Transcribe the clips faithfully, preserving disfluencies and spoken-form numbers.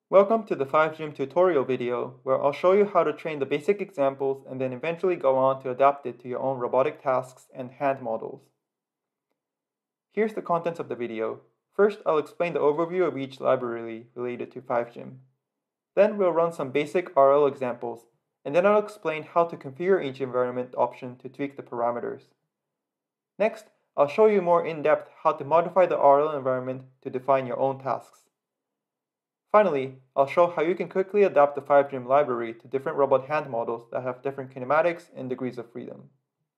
Welcome to the FaiveGym tutorial video, where I'll show you how to train the basic examples and then eventually go on to adapt it to your own robotic tasks and hand models. Here's the contents of the video. First, I'll explain the overview of each library related to FaiveGym. Then we'll run some basic R L examples, and then I'll explain how to configure each environment option to tweak the parameters. Next, I'll show you more in depth how to modify the R L environment to define your own tasks. Finally, I'll show how you can quickly adapt the FaiveGym library to different robot hand models that have different kinematics and degrees of freedom.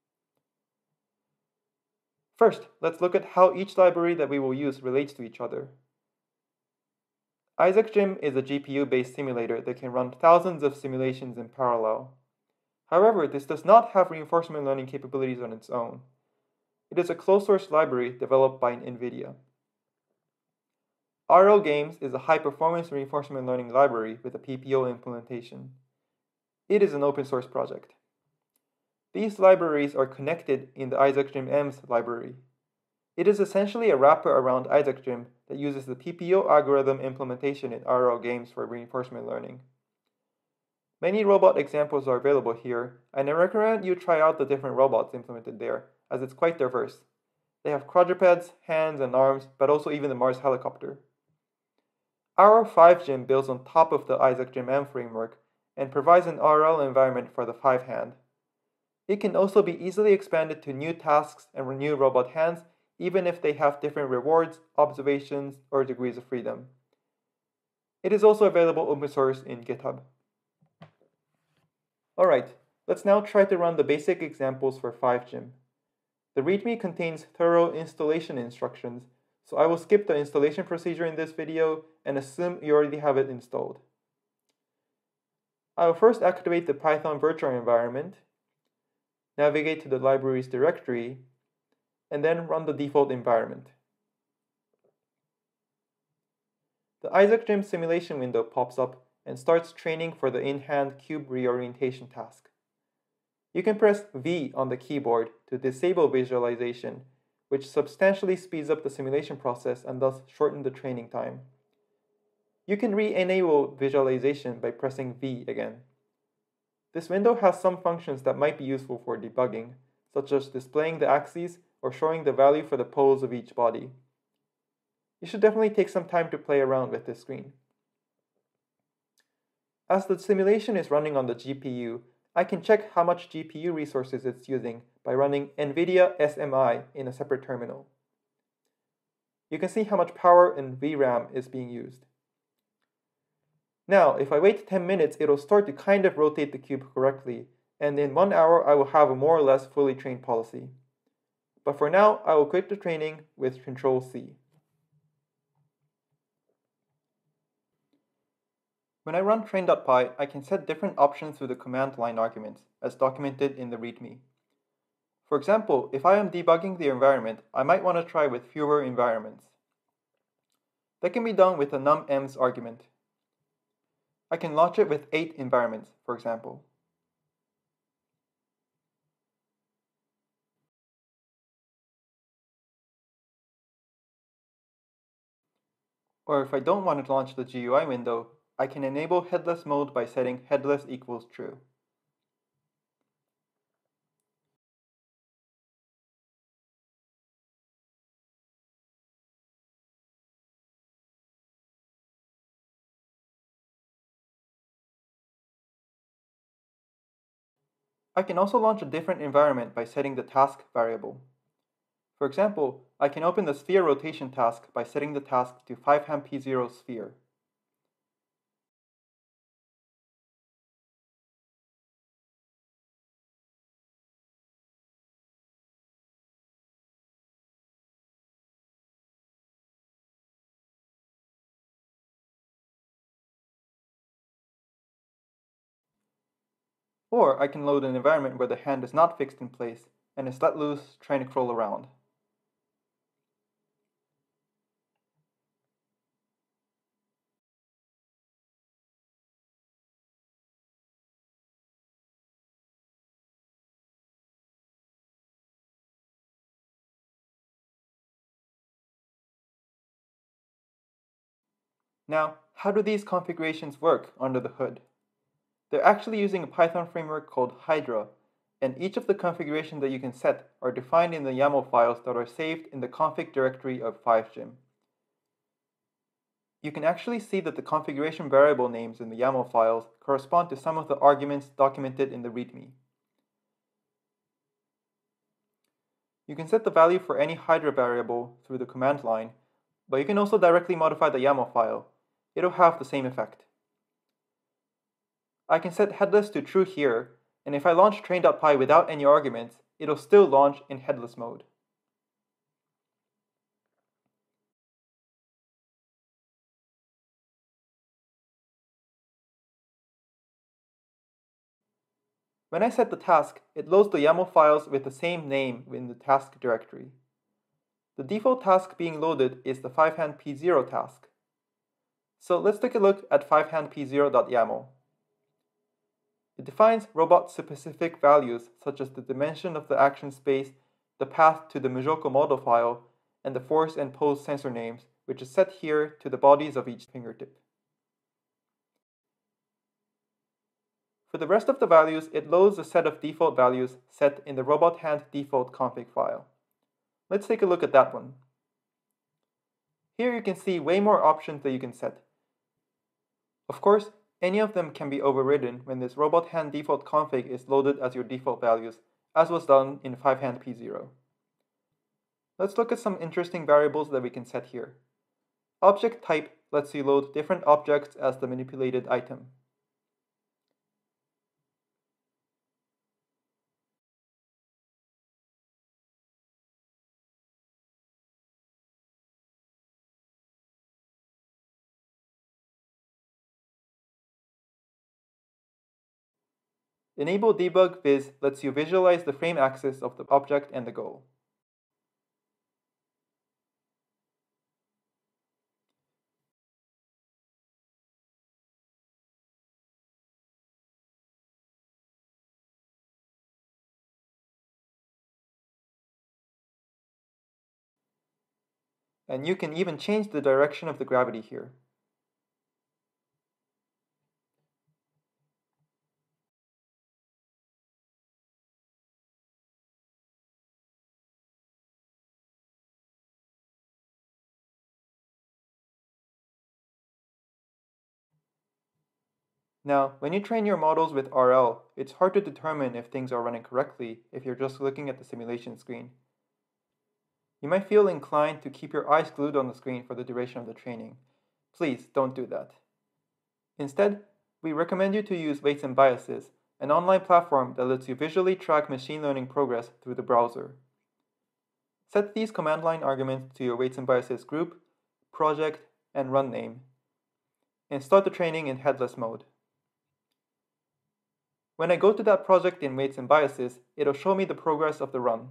First, let's look at how each library that we will use relates to each other. IsaacGym is a G P U-based simulator that can run thousands of simulations in parallel. However, this does not have reinforcement learning capabilities on its own. It is a closed-source library developed by NVIDIA. R L Games is a high-performance reinforcement learning library with a P P O implementation. It is an open-source project. These libraries are connected in the IsaacGym-M's library. It is essentially a wrapper around IsaacGym that uses the P P O algorithm implementation in R L Games for reinforcement learning. Many robot examples are available here, and I recommend you try out the different robots implemented there, as it's quite diverse. They have quadrupeds, hands, and arms, but also even the Mars helicopter. Our FaiveGym builds on top of the IsaacGym-M framework and provides an R L environment for the Faive Hand. It can also be easily expanded to new tasks and new robot hands, even if they have different rewards, observations, or degrees of freedom. It is also available open source in GitHub. Alright, let's now try to run the basic examples for FaiveGym. The README contains thorough installation instructions, so I will skip the installation procedure in this video and assume you already have it installed. I will first activate the Python virtual environment, navigate to the libraries directory, and then run the default environment. The IsaacGym simulation window pops up and starts training for the in-hand cube reorientation task. You can press V on the keyboard to disable visualization, which substantially speeds up the simulation process and thus shorten the training time. You can re-enable visualization by pressing V again. This window has some functions that might be useful for debugging, such as displaying the axes or showing the value for the pose of each body. You should definitely take some time to play around with this screen. As the simulation is running on the G P U, I can check how much G P U resources it's using by running NVIDIA S M I in a separate terminal. You can see how much power and V RAM is being used. Now, if I wait ten minutes, it'll start to kind of rotate the cube correctly, and in one hour I will have a more or less fully trained policy. But for now, I will quit the training with control C. When I run train.py, I can set different options with the command line arguments, as documented in the README. For example, if I am debugging the environment, I might want to try with fewer environments. That can be done with the num-ems argument. I can launch it with eight environments, for example. Or if I don't want to launch the G U I window, I can enable headless mode by setting headless equals true. I can also launch a different environment by setting the task variable. For example, I can open the sphere rotation task by setting the task to Faive Hand P zero sphere. Or I can load an environment where the hand is not fixed in place and is let loose trying to crawl around. Now, how do these configurations work under the hood? They're actually using a Python framework called Hydra, and each of the configurations that you can set are defined in the YAML files that are saved in the config directory of FaiveGym. You can actually see that the configuration variable names in the YAML files correspond to some of the arguments documented in the README. You can set the value for any Hydra variable through the command line, but you can also directly modify the YAML file. It'll have the same effect. I can set headless to true here, and if I launch train.py without any arguments, it'll still launch in headless mode. When I set the task, it loads the YAML files with the same name in the task directory. The default task being loaded is the Faive Hand p zero task. So let's take a look at faive hand p zero dot yaml. It defines robot-specific values such as the dimension of the action space, the path to the Mijoko model file, and the force and pose sensor names, which is set here to the bodies of each fingertip. For the rest of the values, it loads a set of default values set in the robot hand default config file. Let's take a look at that one. Here you can see way more options that you can set. Of course, any of them can be overridden when this robot hand default config is loaded as your default values, as was done in Faive Hand p zero. Let's look at some interesting variables that we can set here. Object type lets you load different objects as the manipulated item. Enable debug viz lets you visualize the frame axis of the object and the goal. And you can even change the direction of the gravity here. Now, when you train your models with R L, it's hard to determine if things are running correctly if you're just looking at the simulation screen. You might feel inclined to keep your eyes glued on the screen for the duration of the training. Please don't do that. Instead, we recommend you to use Weights and Biases, an online platform that lets you visually track machine learning progress through the browser. Set these command line arguments to your Weights and Biases group, project, and run name, and start the training in headless mode. When I go to that project in Weights and Biases, it'll show me the progress of the run.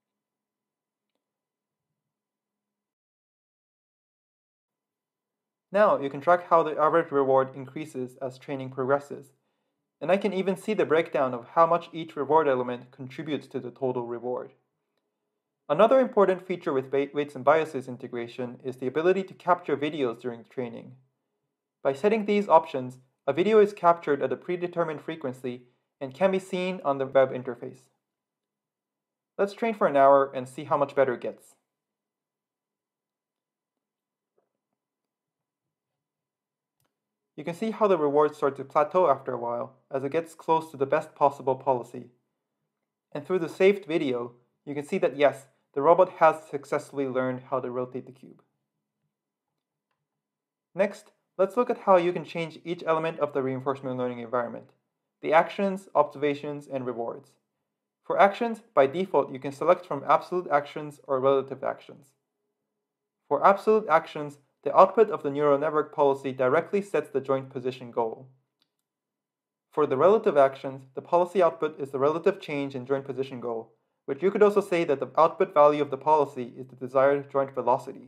Now you can track how the average reward increases as training progresses, and I can even see the breakdown of how much each reward element contributes to the total reward. Another important feature with Weights and Biases integration is the ability to capture videos during training. By setting these options, a video is captured at a predetermined frequency and can be seen on the web interface. Let's train for an hour and see how much better it gets. You can see how the rewards start to plateau after a while as it gets close to the best possible policy. And through the saved video, you can see that yes, the robot has successfully learned how to rotate the cube. Next, let's look at how you can change each element of the reinforcement learning environment: the actions, observations, and rewards. For actions, by default, you can select from absolute actions or relative actions. For absolute actions, the output of the neural network policy directly sets the joint position goal. For the relative actions, the policy output is the relative change in joint position goal, which you could also say that the output value of the policy is the desired joint velocity.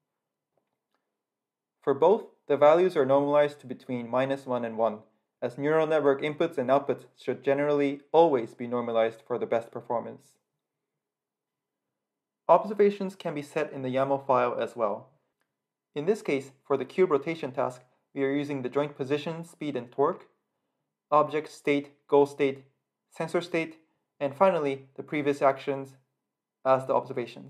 For both, the values are normalized to between minus one and one, as neural network inputs and outputs should generally always be normalized for the best performance. Observations can be set in the YAML file as well. In this case, for the cube rotation task, we are using the joint position, speed, and torque, object state, goal state, sensor state, and finally, the previous actions as the observations.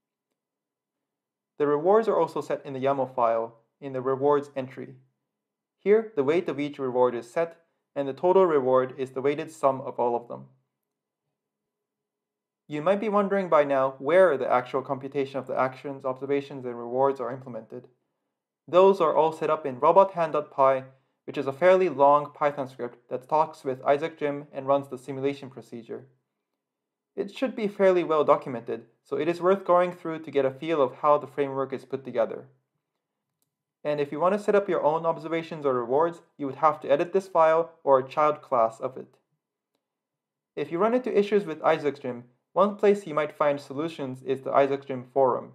The rewards are also set in the YAML file in the rewards entry. Here, the weight of each reward is set, and the total reward is the weighted sum of all of them. You might be wondering by now where the actual computation of the actions, observations, and rewards are implemented. Those are all set up in robothand.py, which is a fairly long Python script that talks with IsaacGym and runs the simulation procedure. It should be fairly well documented, so it is worth going through to get a feel of how the framework is put together. And if you want to set up your own observations or rewards, you would have to edit this file or a child class of it. If you run into issues with IsaacGym, one place you might find solutions is the IsaacGym forum.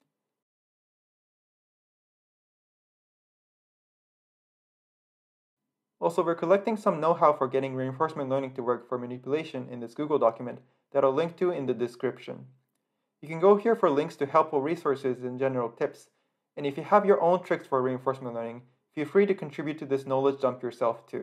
Also, we're collecting some know-how for getting reinforcement learning to work for manipulation in this Google document that I'll link to in the description. You can go here for links to helpful resources and general tips, and if you have your own tricks for reinforcement learning, feel free to contribute to this knowledge dump yourself too.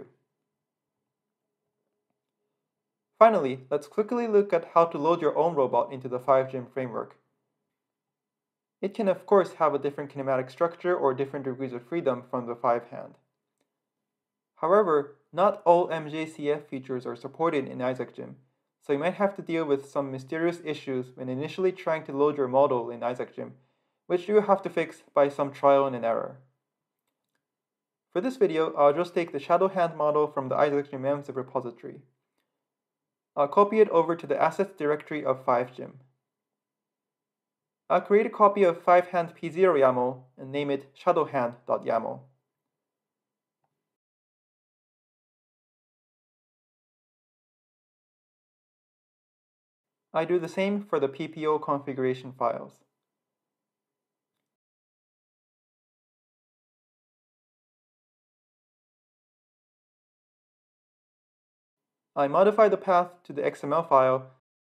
Finally, let's quickly look at how to load your own robot into the FaiveGym framework. It can of course have a different kinematic structure or different degrees of freedom from the Faive Hand. However, not all M J C F features are supported in IsaacGym, so you might have to deal with some mysterious issues when initially trying to load your model in IsaacGym, which you have to fix by some trial and error. For this video, I'll just take the shadow hand model from the IsaacGym M S repository. I'll copy it over to the assets directory of FaiveGym. I'll create a copy of Faive Hand P zero YAML and name it shadowhand.yaml. I do the same for the P P O configuration files. I modify the path to the X M L file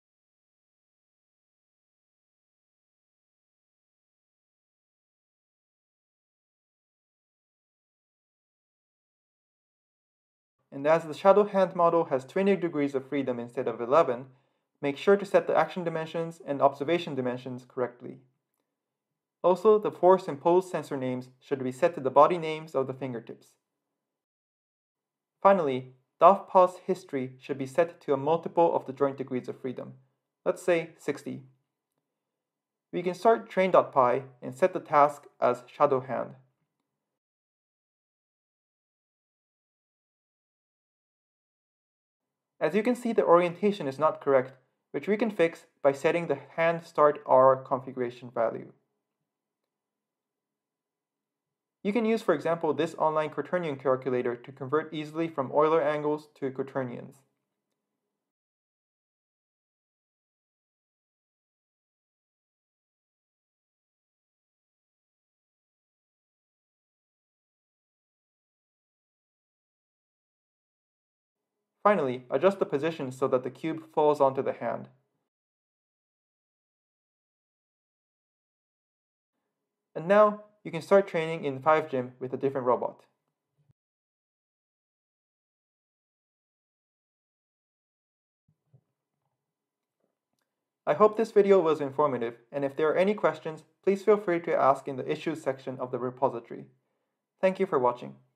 and as the shadow hand model has twenty degrees of freedom instead of eleven, make sure to set the action dimensions and observation dimensions correctly. Also, the force and pose sensor names should be set to the body names of the fingertips. Finally, D O F pause history should be set to a multiple of the joint degrees of freedom, let's say sixty. We can start train.py and set the task as shadow hand. As you can see, the orientation is not correct, which we can fix by setting the hand start R configuration value. You can use, for example, this online quaternion calculator to convert easily from Euler angles to quaternions. Finally, adjust the position so that the cube falls onto the hand. And now, you can start training in FaiveGym with a different robot. I hope this video was informative, and if there are any questions, please feel free to ask in the issues section of the repository. Thank you for watching.